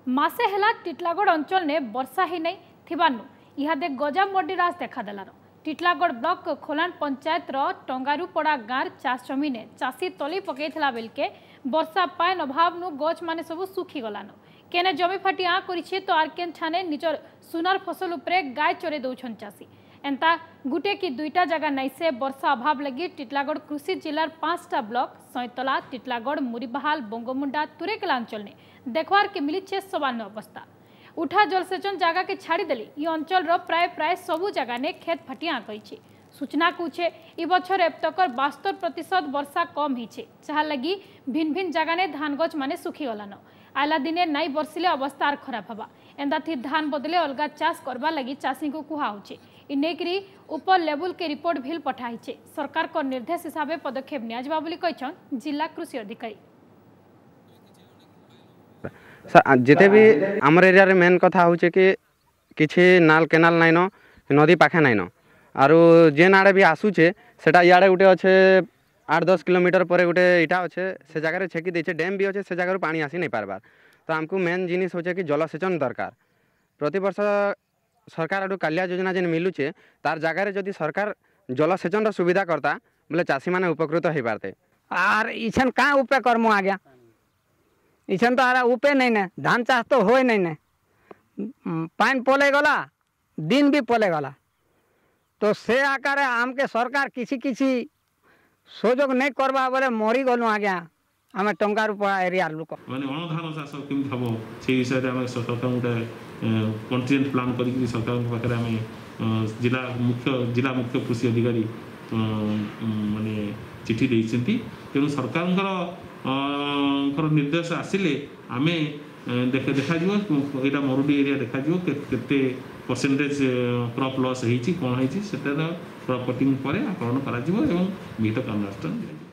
मासे हेला टिटलागढ़ अंचल ने वर्षा ही नहीं थिबानु इहादे गजा मड्डीराज देखादेलार। टिटलागढ़ ब्लॉक खोलान पंचायत टंगारुपड़ा गाँव चाष जमी ने चाषी तली पकईला बेलके वर्षा पान अभाव नु गछ माने सबु सुखी गलान। केने जमी फाटी आ करिछि तो आर केन ठाने निजर सुनार फसल उपरे गाय चरे दउछन चाषी। एंता गुटे कि दुईटा जगह नहीं से वर्षा अभाव लगी टिटलागढ़ कृषि जिलार 5टा ब्लॉक सैतला टिटलागढ़ मुरीबहाल बंगमुंडा तुरेकेला अंचल ने देखवार के मिली सबान अवस्था। उठा जलसेचन जगह के छाड़देली ये अंचल प्राय सबू जगह ने खेत फाटिया कही। सूचना कूचे इ बछर एबतकर 72% वर्षा कम होइछे जहा लगी भिन्न भिन्न जगह ने धान गछ माने सुखी गलान। आला दिने नाई बरसिले अवस्था आर खराब हवा। एंदा थी धान बदले अलगा चाष करबा लगी चाषी को कुहा होचे। इनेकरी ऊपर लेवल के रिपोर्ट भी पठाइछे। सरकार को निर्देश हिसाब से पदक्षेप नियाजबा बोली कहछन जिला कृषि अधिकारी। सर जिते भी आमर एरिया रे मेन कथा होचे कि किछि नाल केनाल नाइनो नदी पाखे नाइनो आरो जेन आड़े भी आसुचे सेटा याडे गुटे अच्छे 8-10 किलोमीटर पर गोटे इटा अच्छे से जगह छेकी देछे डैम भी अच्छे से जगह पानी आसी नहीं पारबार। तो आमको मेन जिनिस होचे कि जलसेचन दरकार। प्रति वर्ष सरकार आडू कालिया योजना जेन मिलुचे तार जगह जदि सरकार जलसेचन सुविधा करता बोले चाषी माने उपकृत हो पारते। आर इछन का उपे करमु आ गया इछन तो आरा उपे नहीं ने धान चाष तो होय नहीं ने पानी पले गला दिन भी पले गला तो से आकार आम के सरकार किसी किसी सुजोग नहीं करबा बोले मरी गलु आ गया आम टंगारुपड़ा एरिया लोक माने धान चाष केमती हम से विषय में आम सरकार गोटे कंटीजेंट प्लान करी सरकार पाखे आम जिला मुख्य कृषि अधिकारी माने चिठी देइछंती। तेणु सरकार निर्देश आसिले आम देखा यहाँ मरुडी एरिया देखा केते परसेंटेज क्रॉप लॉस होती कौन होती क्रॉप कटिंग पर आकलन कर विहित कार्यानुष्ठान।